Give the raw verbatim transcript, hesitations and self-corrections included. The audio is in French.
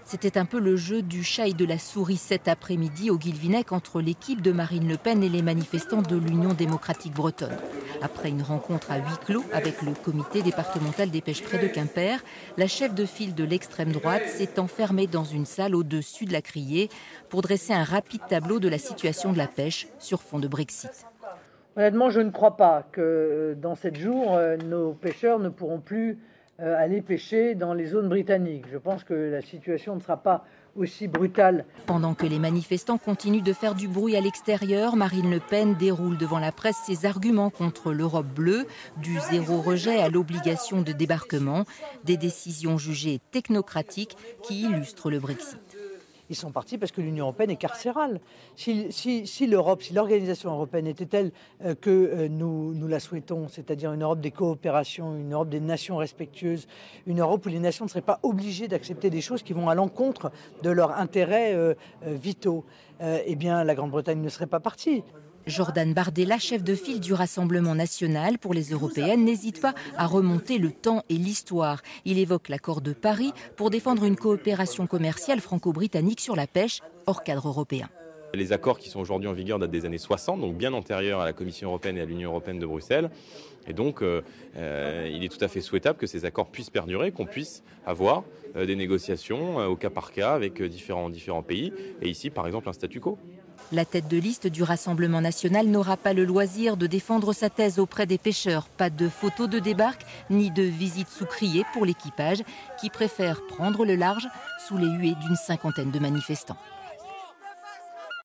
C'était un peu le jeu du chat et de la souris cet après-midi au Guilvinec entre l'équipe de Marine Le Pen et les manifestants de l'Union démocratique bretonne. Après une rencontre à huis clos avec le comité départemental des pêches près de Quimper, la chef de file de l'extrême droite s'est enfermée dans une salle au-dessus de la criée pour dresser un rapide tableau de la situation de la pêche sur fond de Brexit. Honnêtement, je ne crois pas que dans sept jours, nos pêcheurs ne pourront plus aller pêcher dans les zones britanniques. Je pense que la situation ne sera pas aussi brutale. Pendant que les manifestants continuent de faire du bruit à l'extérieur, Marine Le Pen déroule devant la presse ses arguments contre l'Europe bleue, du zéro rejet à l'obligation de débarquement, des décisions jugées technocratiques qui illustrent le Brexit. Ils sont partis parce que l'Union européenne est carcérale. Si, si, si l'Europe, si l'organisation européenne était telle euh, que euh, nous, nous la souhaitons, c'est-à-dire une Europe des coopérations, une Europe des nations respectueuses, une Europe où les nations ne seraient pas obligées d'accepter des choses qui vont à l'encontre de leurs intérêts euh, euh, vitaux, euh, eh bien la Grande-Bretagne ne serait pas partie. Jordan Bardella, chef de file du Rassemblement national pour les européennes, n'hésite pas à remonter le temps et l'histoire. Il évoque l'accord de Paris pour défendre une coopération commerciale franco-britannique sur la pêche hors cadre européen. Les accords qui sont aujourd'hui en vigueur datent des années soixante, donc bien antérieurs à la Commission européenne et à l'Union européenne de Bruxelles. Et donc, euh, euh, il est tout à fait souhaitable que ces accords puissent perdurer, qu'on puisse avoir euh, des négociations euh, au cas par cas avec euh, différents, différents pays. Et ici, par exemple, un statu quo. La tête de liste du Rassemblement national n'aura pas le loisir de défendre sa thèse auprès des pêcheurs. Pas de photos de débarque, ni de visite sous criée pour l'équipage, qui préfère prendre le large sous les huées d'une cinquantaine de manifestants.